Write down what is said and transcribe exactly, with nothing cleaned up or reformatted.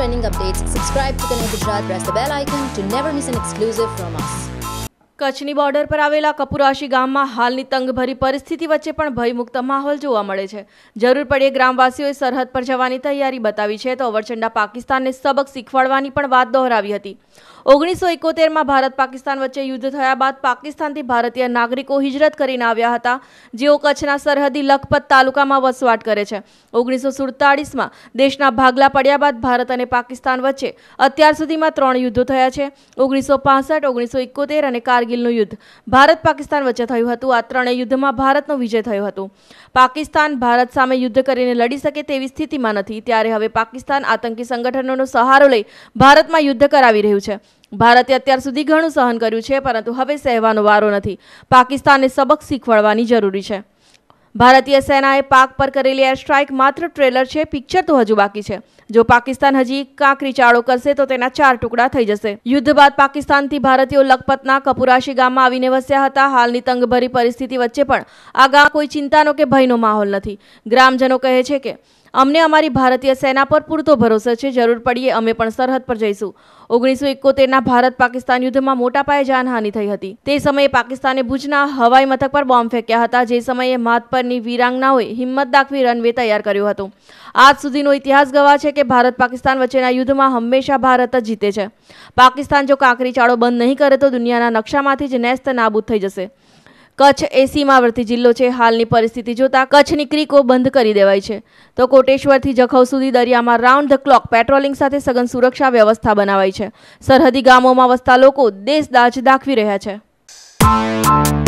trending updates, subscribe to Connect Gujarat, press the bell icon to never miss an exclusive from us. કચ્છની border પર આવેલા કપુરાશી ગામમાં હાલની તંગભરી પરિસ્થિતિ વચ્ચે પણ ભયમુક્ત માહોલ જોવા મળે છે. જરૂર પડે ગ્રામવાસીઓએ સરહદ પર જવાની તૈયારી બતાવી છે તો અવરચંડા પાકિસ્તાનને સબક શીખવાડવાની પણ વાત દોહરાવી હતી. ઓગણીસો એકોતેરમાં ભારત પાકિસ્તાન વચ્ચે યુદ્ધ થયા બાદ પાકિસ્તાનથી ભારતીય નાગરિકો હિજરત કરીને આવ્યા હતા, જેઓ કચ્છના સરહદી લખપત તાલુકામાં વસવાટ કરે છે. ઓગણીસો સુડતાળીસમાં દેશના ભાગલા પડ્યા બાદ ભારત અને પાકિસ્તાન વચ્ચે અત્યાર સુધીમાં ત્રણ યુદ્ધો થયા છે. ઓગણીસો પાસઠ, ઓગણીસો એકોતેર અને કારગિલનું યુદ્ધ ભારત પાકિસ્તાન વચ્ચે થયું હતું. આ ત્રણેય યુદ્ધમાં ભારતનો વિજય થયો હતો. પાકિસ્તાન ભારત સામે યુદ્ધ કરીને લડી શકે તેવી સ્થિતિમાં નથી. ત્યારે હવે પાકિસ્તાન આતંકી સંગઠનોનો સહારો લઈ ભારતમાં યુદ્ધ કરાવી રહ્યું છે. ભારતે અત્યાર સુધી ઘણું સહન કર્યું છે, પરંતુ હવે સહેવાનો વારો નથી. પાકિસ્તાનને સબક શીખવાડવાની જરૂરી છે. ભારતીય સેનાએ પાક પર કરેલી એર સ્ટ્રાઇક માત્ર ટ્રેલર છે, પિક્ચર તો હજુ બાકી છે. જો પાકિસ્તાન હજી કાંકરી ચાળો કરશે તો તેના ચાર ટુકડા થઈ જશે. યુદ્ધ બાદ પાકિસ્તાનથી ભારતીયો લખપતના કપુરાશી ગામમાં આવીને વસ્યા હતા. હાલની તંગભરી પરિસ્થિતિ વચ્ચે પણ આ ગામ કોઈ ચિંતાનો કે ભયનો માહોલ નથી. ગ્રામજનો કહે છે કે અમને અમારી ભારતીય સેના પર પૂરતો ભરોસો છે. જરૂર પડીએ અમે પણ સરહદ પર જઈશું. ઓગણીસો એકોતેરના ભારત પાકિસ્તાન યુદ્ધમાં મોટા પાયે જાનહાનિ થઈ હતી. તે સમયે પાકિસ્તાને ભુજના હવાઈ મથક પર બોમ્બ ફેંક્યા હતા, જે સમયે માતપરની વીરાંગનાઓએ હિંમત દાખવી રનવે તૈયાર કર્યો હતો. આજ સુધીનો ઇતિહાસ ગવાહ છે કે ભારત પાકિસ્તાન વચ્ચેના યુદ્ધમાં હંમેશા ભારત જ જીતે છે. પાકિસ્તાન જો કાંકરી ચાળો બંધ નહીં કરે તો દુનિયાના નકશામાંથી જ નેસ્ત નાબૂદ થઈ જશે. કચ્છ એ સીમાવર્તી જિલ્લો છે. હાલની પરિસ્થિતિ જોતા કચ્છની ક્રીકો બંધ કરી દેવાઈ છે, તો કોટેશ્વરથી જખૌ સુધી દરિયામાં રાઉન્ડ ધ ક્લોક પેટ્રોલિંગ સાથે સઘન સુરક્ષા વ્યવસ્થા બનાવાઈ છે. સરહદી ગામોમાં વસતા લોકો દેશદાજ દાખવી રહ્યા છે.